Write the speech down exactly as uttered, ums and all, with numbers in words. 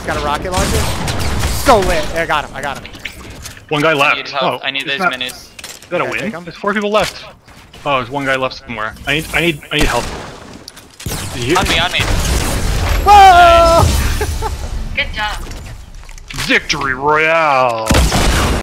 got a rocket launcher. So lit. Yeah, I got him. I got him. One guy left. I need help. Oh, I need it's those not- minis. Is that a Okay, win? take 'em. There's four people left. Oh, there's one guy left somewhere. I need, I need, I need help. Did you- On me, on me. Whoa! Good job. Victory Royale!